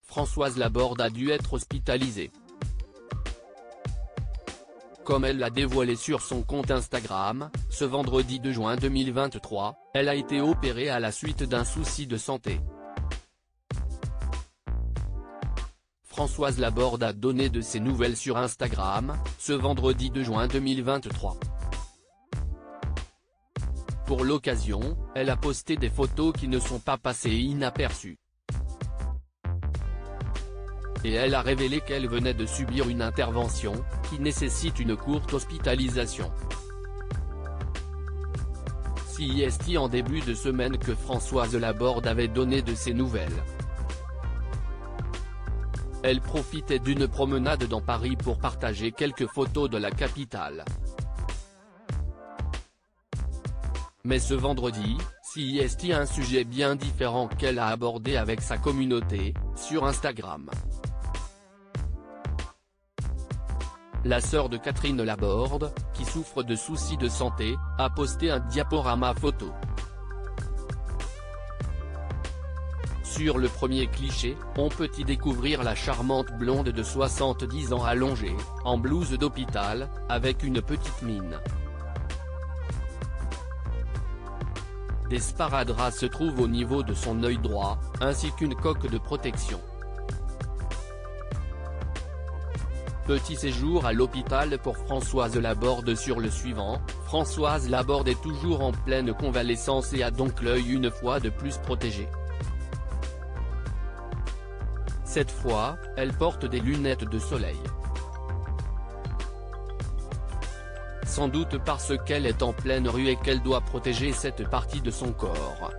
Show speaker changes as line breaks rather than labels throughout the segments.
Françoise Laborde a dû être hospitalisée. Comme elle l'a dévoilé sur son compte Instagram, ce vendredi 2 juin 2023, elle a été opérée à la suite d'un souci de santé. Françoise Laborde a donné de ses nouvelles sur Instagram, ce vendredi 2 juin 2023. Pour l'occasion, elle a posté des photos qui ne sont pas passées inaperçues. Et elle a révélé qu'elle venait de subir une intervention, qui nécessite une courte hospitalisation. C'est en début de semaine que Françoise Laborde avait donné de ses nouvelles. Elle profitait d'une promenade dans Paris pour partager quelques photos de la capitale. Mais ce vendredi, c'est un sujet bien différent qu'elle a abordé avec sa communauté, sur Instagram. La sœur de Catherine Laborde, qui souffre de soucis de santé, a posté un diaporama photo. Sur le premier cliché, on peut y découvrir la charmante blonde de 70 ans allongée, en blouse d'hôpital, avec une petite mine. Des sparadraps se trouvent au niveau de son œil droit, ainsi qu'une coque de protection. Petit séjour à l'hôpital pour Françoise Laborde. Sur le suivant, Françoise Laborde est toujours en pleine convalescence et a donc l'œil une fois de plus protégé. Cette fois, elle porte des lunettes de soleil. Sans doute parce qu'elle est en pleine rue et qu'elle doit protéger cette partie de son corps.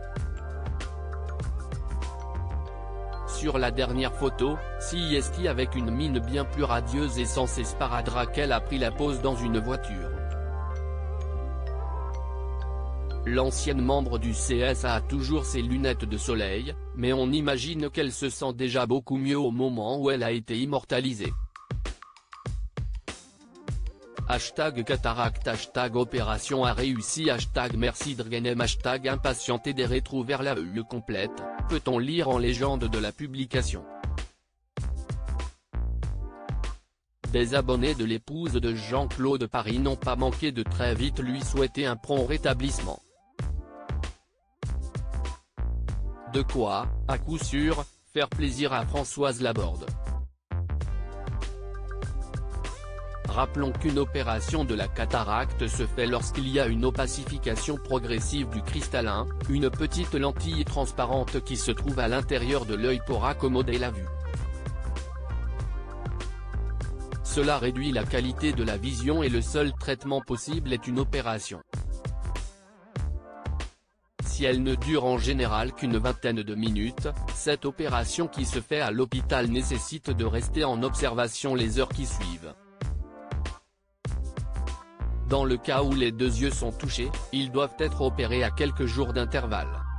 Sur la dernière photo, c'est avec une mine bien plus radieuse et sans ses sparadraps qu'elle a pris la pose dans une voiture. L'ancienne membre du CSA a toujours ses lunettes de soleil, mais on imagine qu'elle se sent déjà beaucoup mieux au moment où elle a été immortalisée. #cataracte, #opération a réussi, #merci Drgenem, #impatienté des rétros vers la UE complète, peut-on lire en légende de la publication. Des abonnés de l'épouse de Jean-Claude Paris n'ont pas manqué de très vite lui souhaiter un prompt rétablissement. De quoi, à coup sûr, faire plaisir à Françoise Laborde. Rappelons qu'une opération de la cataracte se fait lorsqu'il y a une opacification progressive du cristallin, une petite lentille transparente qui se trouve à l'intérieur de l'œil pour accommoder la vue. Cela réduit la qualité de la vision et le seul traitement possible est une opération. Si elle ne dure en général qu'une vingtaine de minutes, cette opération qui se fait à l'hôpital nécessite de rester en observation les heures qui suivent. Dans le cas où les deux yeux sont touchés, ils doivent être opérés à quelques jours d'intervalle.